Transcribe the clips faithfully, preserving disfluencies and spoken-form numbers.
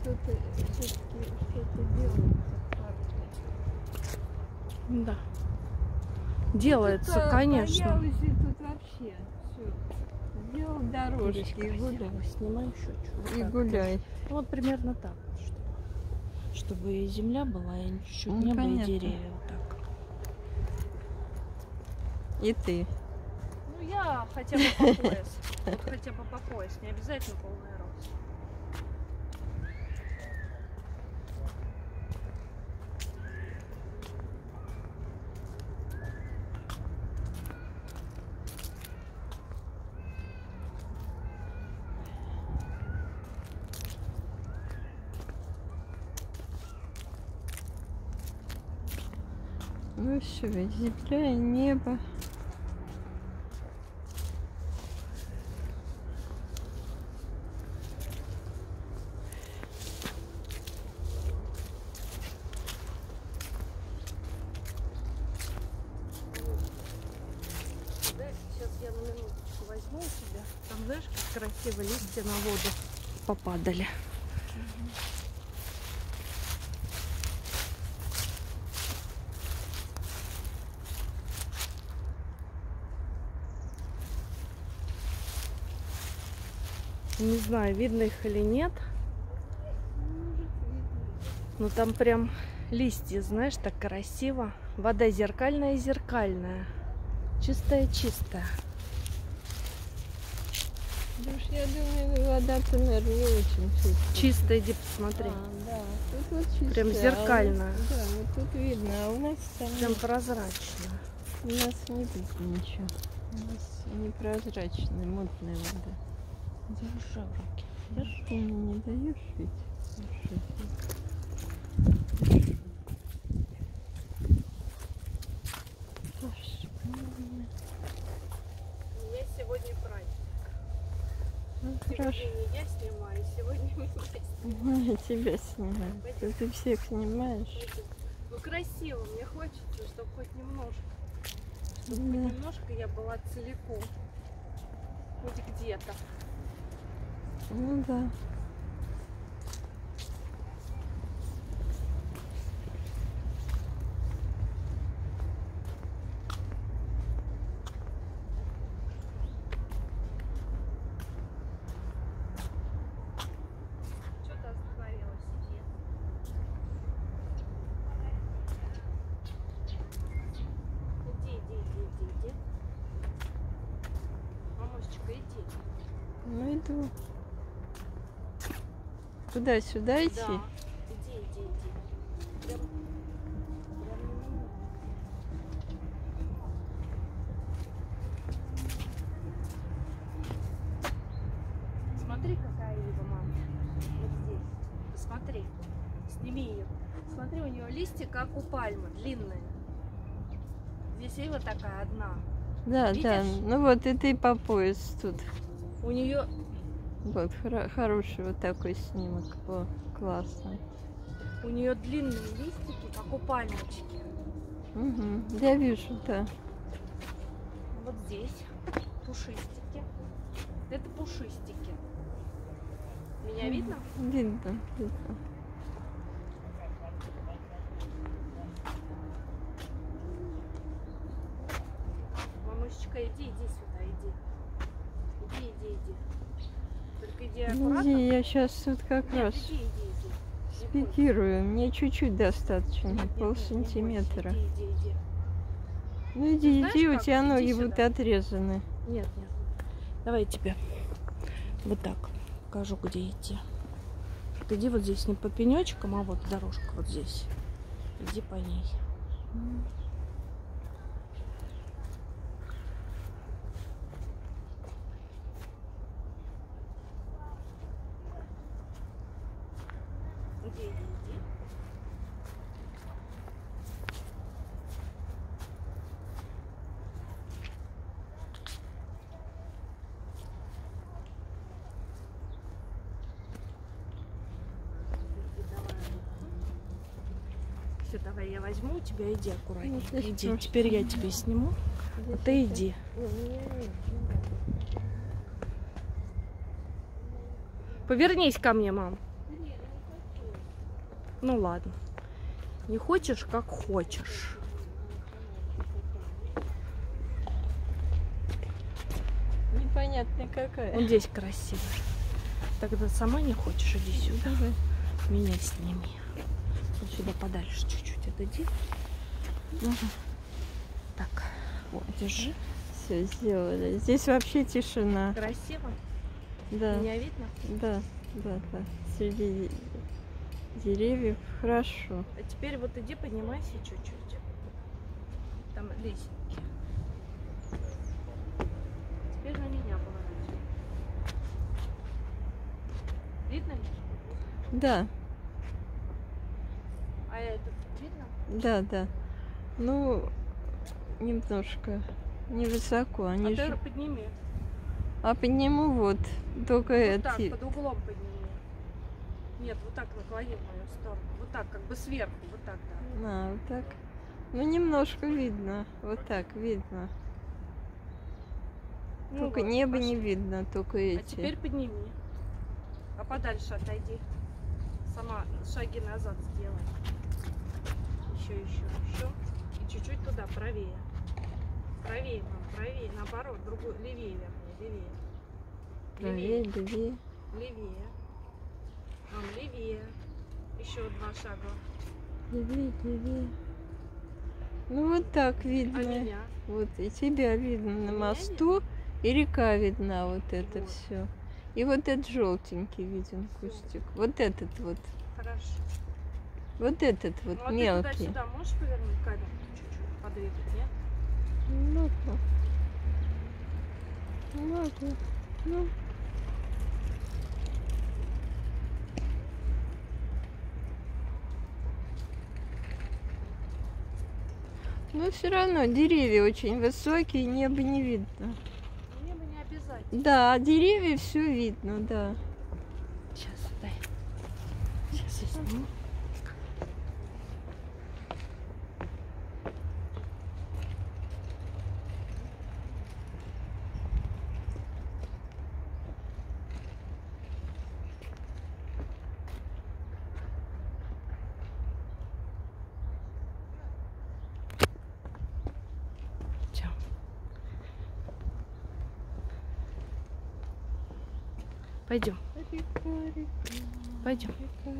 что-то все-таки что-то делается в парке. Да. Делается, Тут, конечно. боялась, и тут вообще все. Сделал дорожки и гуляй. Снимаю еще чуть. И гуляй. Ну, вот примерно так. Чтобы, чтобы и земля была, и чуть-чуть Ну, небо, понятно. и деревья. Вот так. И ты. Ну, я хотя бы по пояс. Вот хотя бы по пояс. Не обязательно полный рост. Ну все, земля и небо. Сейчас я на минуточку возьму у тебя. Там, знаешь, как красиво листья на воду попадали. Не знаю, видно их или нет. Но там прям листья, знаешь, так красиво. Вода зеркальная-зеркальная. Чистая-чистая. Потому что я думаю, вода-то, наверное, не очень чистая. Чистая, иди посмотри. А, да, тут вот чистая. Прям зеркальная. А у нас, да, вот тут видно, а у нас там Прям прозрачная. у нас не видно ничего. У нас непрозрачная, мутная вода. Держи в руки. Держи. Ты мне не даешь ведь? У меня сегодня праздник. Ну, Сегодня хорошо. не я снимаю, сегодня мы снимаем. Я тебя снимаю. Ты, ты всех снимаешь. Ну красиво, мне хочется, чтобы хоть немножко. Чтобы Да. хоть немножко я была целиком. Хоть где-то. Ну да. Что ты остановилась? Иди, иди, иди, иди, иди. Мамочка, иди. Ну иду. Куда? Сюда идти? Да. Иди, иди, иди. Прям, прям не Смотри, какая ива, мама. Вот здесь. Посмотри. Сними ее. Смотри, у нее листья, как у пальмы, длинные. Здесь ива такая одна. Да, Видишь? да. Ну вот и ты по пояс тут. У нее Вот, хоро- хороший вот такой снимок. О, классно. у нее длинные листики, как у пальмочки. Угу. Я вижу, да. Вот здесь пушистики. Это пушистики. Меня видно? Видно, видно. Мамочка, иди, иди сюда, иди. Иди, иди, иди. Только иди аккуратно. Иди, я сейчас тут как Нет, раз иди, иди, иди. спикирую. Мне чуть-чуть достаточно, Нет, нет, пол нет, не бойся. сантиметра. Иди, иди, иди. Ну иди, Знаешь иди, у как? тебя Иди ноги сюда. будут отрезаны. Нет, нет. Давай я тебе вот так покажу, где идти. Вот иди вот здесь, не по пенечкам, а вот дорожка вот здесь. Иди по ней. Иди, иди, иди. Все, давай я возьму у тебя, иди аккуратнее. Ну, ты Иди, что? теперь я тебе сниму, а ты иди. Повернись ко мне, мам. Ну ладно. Не хочешь, как хочешь. Непонятно какая. Вот здесь красиво. Тогда сама не хочешь, иди сюда. Давай. Меня сними. Вот сюда подальше чуть-чуть отойди. Угу. Так, вот, держи. Все сделали. Здесь вообще тишина. Красиво? Да. Меня видно? Да, да, да. Среди деревьев хорошо. А теперь вот иди, поднимайся чуть-чуть. Там лесенки. Теперь на меня поворачивай. Видно ли? Да, А этот видно? да, да. Ну, немножко невысоко. Они А же... ты подними. А подниму вот, только Вот так, эти. под углом подними. Нет, вот так наклони в мою сторону. Вот так, как бы сверху. Вот так, да. А, вот так. Ну, немножко видно. Вот так видно. Ну Только вот, небо пошли. не видно, только эти. А теперь подними. А подальше отойди. Сама шаги назад сделай. Еще, еще, еще. И чуть-чуть туда, правее. Правее, мам, правее. Наоборот, другую, левее, вернее, левее. Правее, левее. Левее. Мам, левее. Еще два шага. Левее, левее. Ну, вот так видно. А меня? Вот, и тебя видно на Меня мосту, и река видна, вот это Вот. все. И вот этот желтенький виден кустик. Вот этот вот. Хорошо. Вот этот вот Ну, а ты мелкий. туда-сюда можешь повернуть камеру чуть-чуть, подвигать, нет? Ну, ладно. Ну, ладно. Ну. Но все равно деревья очень высокие, небо не видно. Небо не обязательно. Да, деревья все видно, да. Сейчас, дай. Сейчас я сниму. Всё. Пойдем. Пойдем.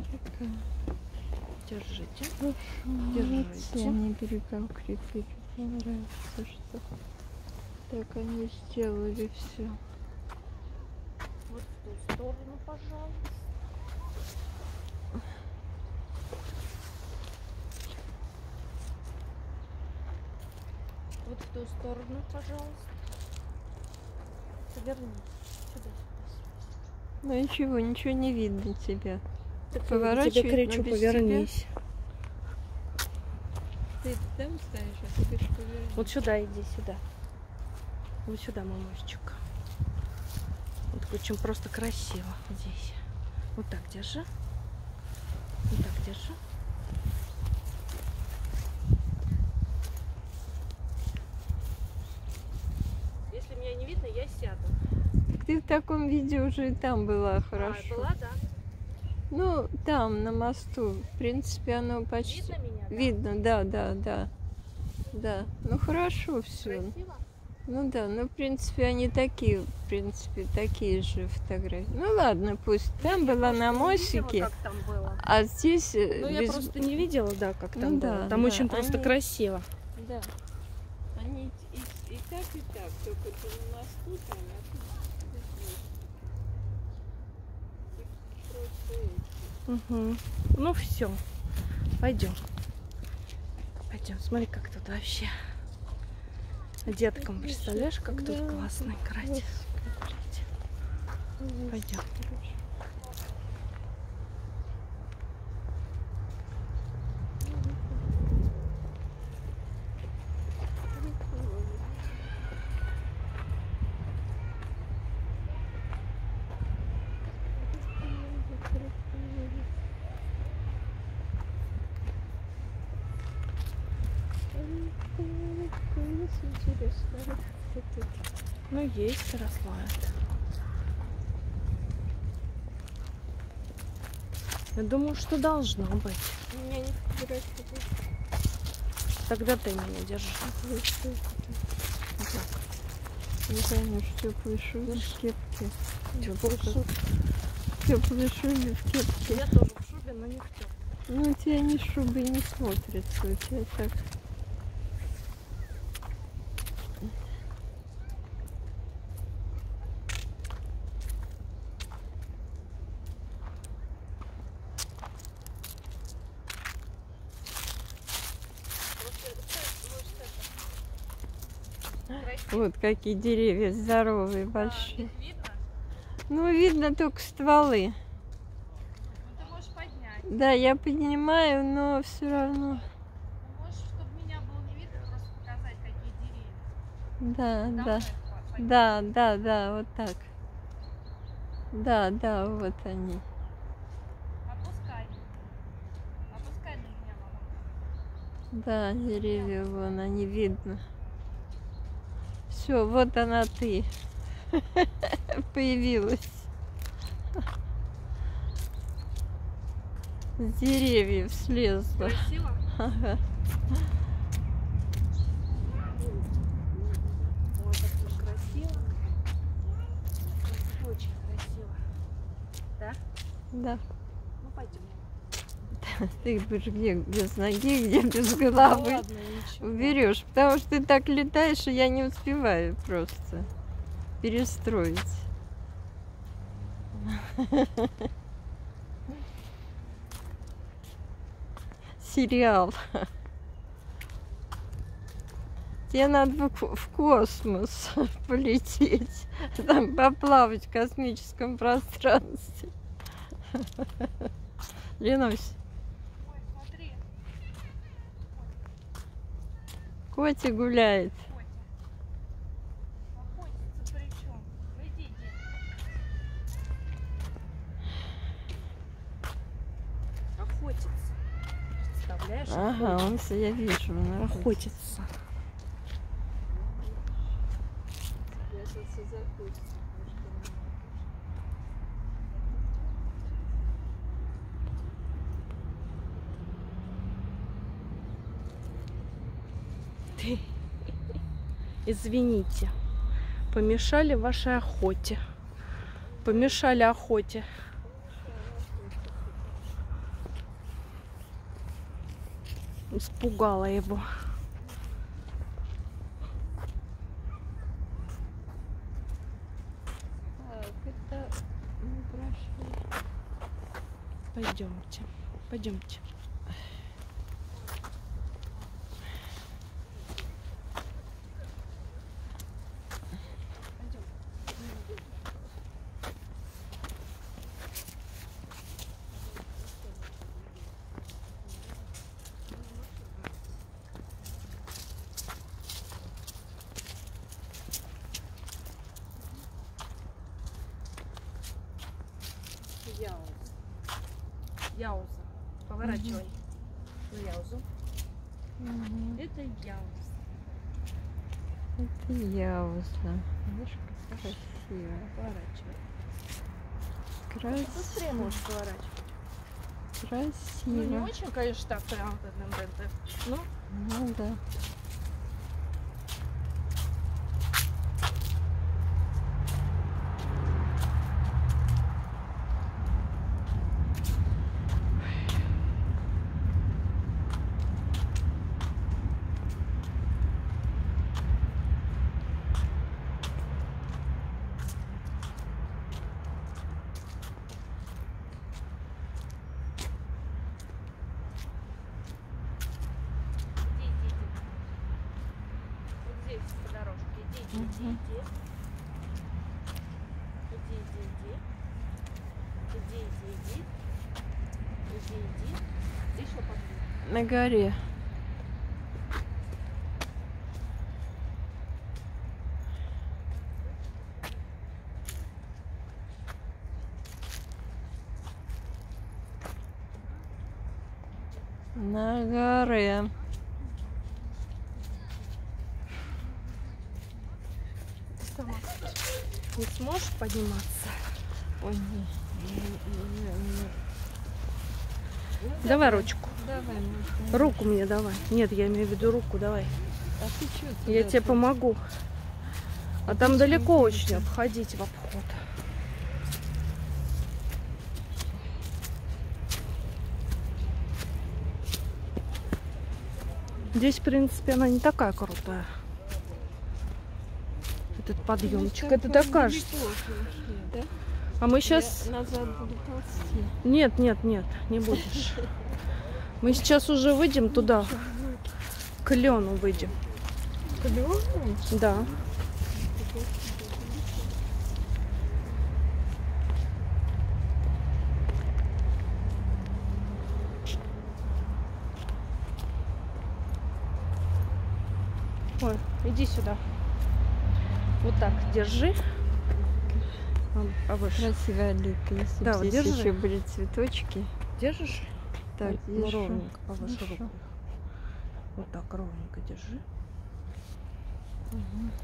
Держите. Держите. Они берега укрепили. Мне нравится, что так они сделали все. Вот в ту сторону, пожалуйста. Вот в ту сторону, пожалуйста. Повернись. Сюда. Ну ничего, ничего не видно тебя. Так Поворачивай, тебе кричу, но без повернись. Ты там стоишь, а ты говоришь, повернись. Вот сюда иди, сюда. Вот сюда, мамочек. Вот очень просто красиво здесь. Вот так держи. Вот так держи. Если меня не видно, я сяду. Ты в таком виде уже и там была хорошо. А, была, да? Ну, там, на мосту. В принципе, оно почти... Видно меня? Да? Видно, да, да, да. Да. Ну, хорошо все. Красиво? Ну да, ну, в принципе, они такие, в принципе, такие же фотографии. Ну, ладно, пусть. Там Я была просто на не мостике, видела, как там было. а здесь... э, Ну, я без- просто не видела, да, как Ну там да, было. Там да, очень просто они- красиво. Да. Они и, и так, и так, только ты на мосту там, а тут здесь просто эти. Угу. Ну все, пойдем. Пойдем, смотри, как тут вообще. Деткам, представляешь, как тут Да, классно играть. Вот. Пойдем. Интересно, вот тут. Ну, есть, росла это. Я думаю, что должно быть. У меня не фотографируют. Тогда ты меня держи. Не поймешь, теплые шубы в кепке. Теплые шубы. Теплые шубы в кепке. Я тоже в шубе, но не в теплой. Ну, у тебя ни шубы не смотрится, у тебя так. Вот какие деревья здоровые, большие. Да, видно? Ну, видно только стволы. Ну, ты можешь поднять. Да, я поднимаю, но все равно. Ну, можешь, чтобы меня было не видно, просто показать, какие деревья. Да, Там да. их поднять. Да, да, да, вот так. Да, да, вот они. Опускай. Опускай на меня, мама. Да, деревья вон, они видно. Все, вот она ты. Появилась. С деревьев слезла. Красиво? Ага. Ой, как красиво. Очень красиво. Да? Да. Ну, пойдем. Ты будешь где без ноги, где без головы. Ладно, ничего. Уберешь, потому что ты так летаешь, и я не успеваю просто перестроить. Сериал. Тебе надо в космос полететь, там поплавать в космическом пространстве. Ленусь, Ой, смотри. котик гуляет. Котя. Охотится причем. Ну, иди, иди. Охотится. Представляешь? Ага, он, я вижу, он Охотится. Ты. Извините, помешали вашей охоте. Помешали охоте. Испугала его. Так, это мы прошли. Пойдемте, пойдемте. Яуза. Яуза. Поворачивай. На яузу. Мгм. Это яуза. Это яуза. Видишь, как красиво. Поворачивай. Красиво. Быстрее можешь поворачивать. Ну, не Красиво. очень, конечно, так прям вот это. Ну, Ну да. иди, иди, иди. Вот здесь по дорожке. Иди, иди, иди, Мгм. иди. Иди, иди, иди. Иди, иди, иди. Иди, иди. Иди еще поближе. На горе. На горе. Сама не сможешь подниматься? Ой, не, не, не, не. Ну, Давай ручку. Давай, можно. Руку мне давай. Нет, я имею в виду руку, давай. А ты что? Я тебе помогу. А там ты далеко чё очень идёшь? обходить в обход. Здесь, в принципе, она не такая крутая. Этот подъемчик. Это так кажется. Да? А мы сейчас... Я назад буду ползти. Нет, нет, нет, не будешь. Мы сейчас уже выйдем туда. К Лену выйдем. Клёво? Да. Ой, иди сюда. Вот так, держи. А, повыше. Красивая аллейка. Если Да, бы вот здесь держи. еще были цветочки. Держишь? Так, Ой, ну, держу. ровненько, повыше Хорошо. руку. Вот так, ровненько держи. Мгм.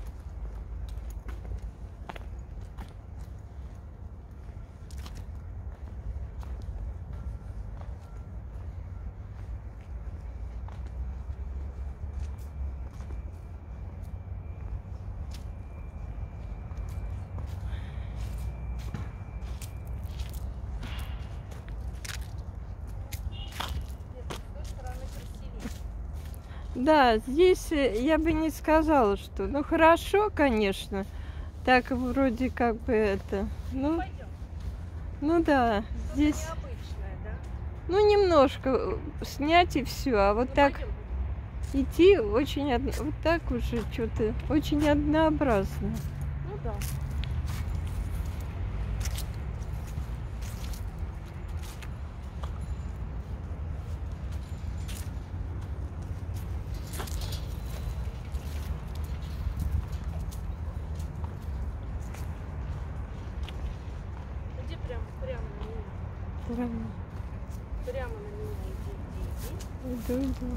Да, здесь э, я бы не сказала, что... Ну, хорошо, конечно. Так вроде как бы это... Ну, Пойдем. ну да, здесь... Необычная, да? Ну, немножко э, снять и все. А вот Ну, так пойдем. идти очень... одно- Вот так уже что-то очень однообразно. Ну да. Иди прям, прямо на меня. Прям Прямо на меня иди, иди, иду, иду. иди.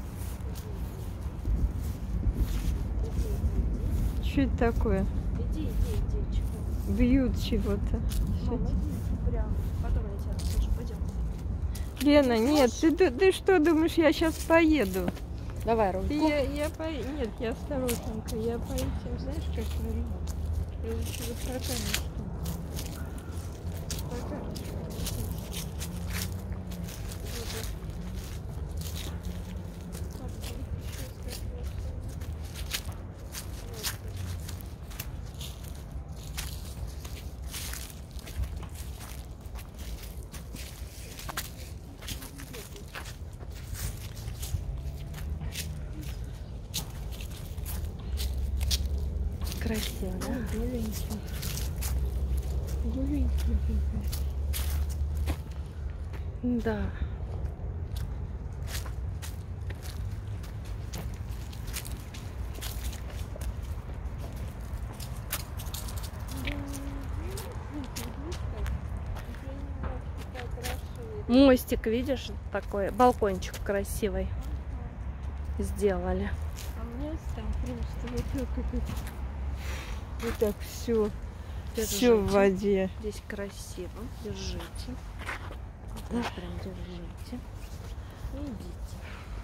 Иди, иди, Что это такое? иди. Иди, иди, иди. Чего? Бьют чего-то. Мама, иди прямо. Потом я тебя расскажу. Пойдем. Лена, нет, ты, ты, ты что думаешь, я сейчас поеду? Давай Ты, руку. я, я по... Нет, я осторожненько. Я по этим, знаешь, как говорю? Я лучше высока не стану. Пока. Красиво, да? Голенький. Голенький. Да. Мостик, видишь, такой балкончик красивый сделали. А у меня там просто вот так вот, вот так все, все в Держите. воде. Здесь красиво. Держите. Вот так прям держите. И идите.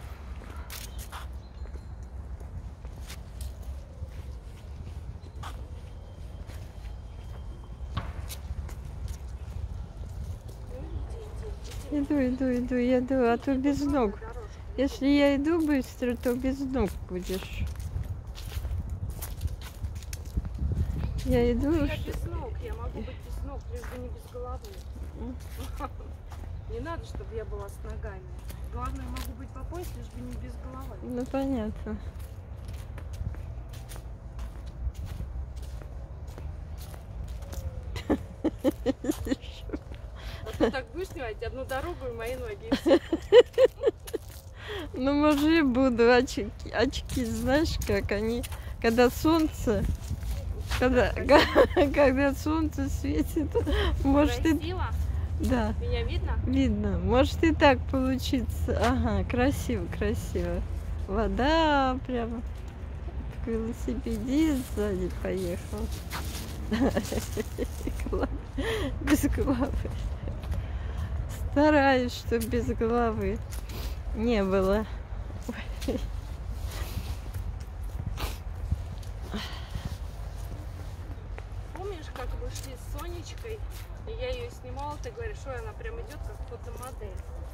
Иду, иду, иду, я иду, а то без ног. Если я иду быстро, то без ног будешь. Я иду. Я что- без ног. Я могу быть без ног, лишь бы не без головы. Не надо, чтобы я была с ногами. Главное, могу быть по пояс, лишь бы не без головы. Ну понятно. А ты так будешь снимать одну дорогу и мои ноги. и всё. Ну, может, и буду. Очки, очки, знаешь, как они, когда солнце, когда, когда солнце светит, может и... Красиво? Да, Меня видно? видно. Может и так получиться. Ага, красиво, красиво. Вода прямо. Велосипедист сзади поехал. Без головы. Стараюсь, чтобы без головы не было. Ой. Помнишь, как мы шли с Сонечкой, и я ее снимала, ты говоришь, что она прям идет как фотомодель.